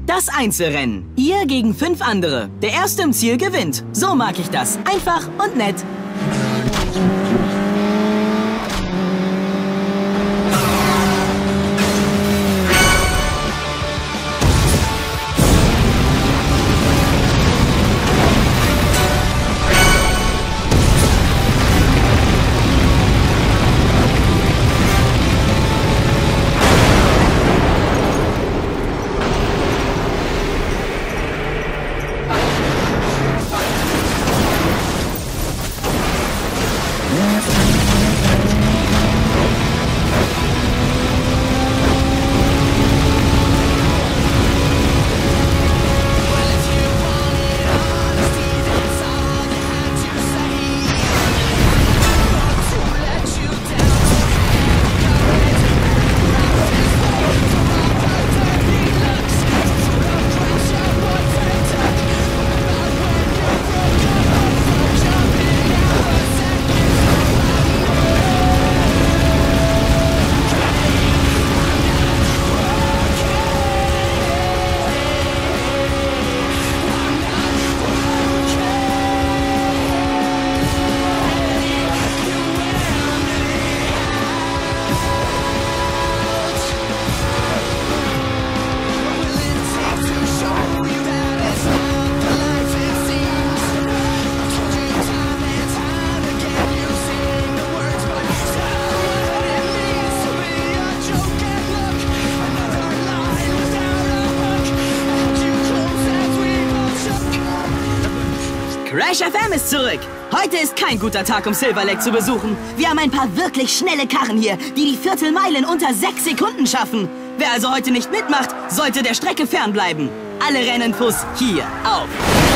Das Einzelrennen. Ihr gegen 5 andere. Der Erste im Ziel gewinnt. So mag ich das. Einfach und nett. Crash FM ist zurück. Heute ist kein guter Tag, um Silver Lake zu besuchen. Wir haben ein paar wirklich schnelle Karren hier, die die Viertelmeile in unter 6 Sekunden schaffen. Wer also heute nicht mitmacht, sollte der Strecke fernbleiben. Alle Renninfos hier auf